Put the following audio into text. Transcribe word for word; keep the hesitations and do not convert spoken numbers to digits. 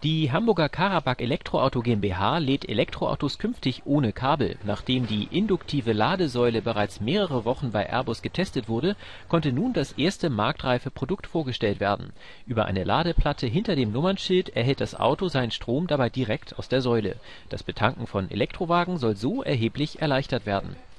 Die Hamburger Karabag Elektroauto GmbH lädt Elektroautos künftig ohne Kabel. Nachdem die induktive Ladesäule bereits mehrere Wochen bei Airbus getestet wurde, konnte nun das erste marktreife Produkt vorgestellt werden. Über eine Ladeplatte hinter dem Nummernschild erhält das Auto seinen Strom dabei direkt aus der Säule. Das Betanken von Elektrowagen soll so erheblich erleichtert werden